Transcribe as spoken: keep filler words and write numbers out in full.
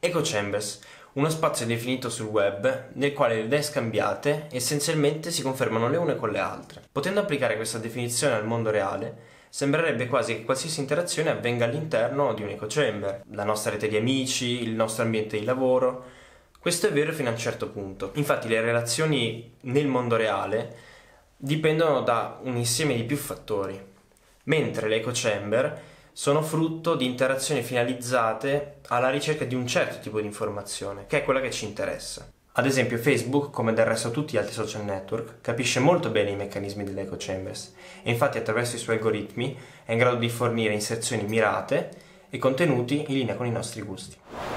Echo chambers, uno spazio definito sul web nel quale le idee scambiate essenzialmente si confermano le une con le altre. Potendo applicare questa definizione al mondo reale, sembrerebbe quasi che qualsiasi interazione avvenga all'interno di un echo chamber, la nostra rete di amici, il nostro ambiente di lavoro. Questo è vero fino a un certo punto. Infatti le relazioni nel mondo reale dipendono da un insieme di più fattori, mentre le echo chamber sono frutto di interazioni finalizzate alla ricerca di un certo tipo di informazione, che è quella che ci interessa. Ad esempio Facebook, come del resto tutti gli altri social network, capisce molto bene i meccanismi delle echo chambers e infatti attraverso i suoi algoritmi è in grado di fornire inserzioni mirate e contenuti in linea con i nostri gusti.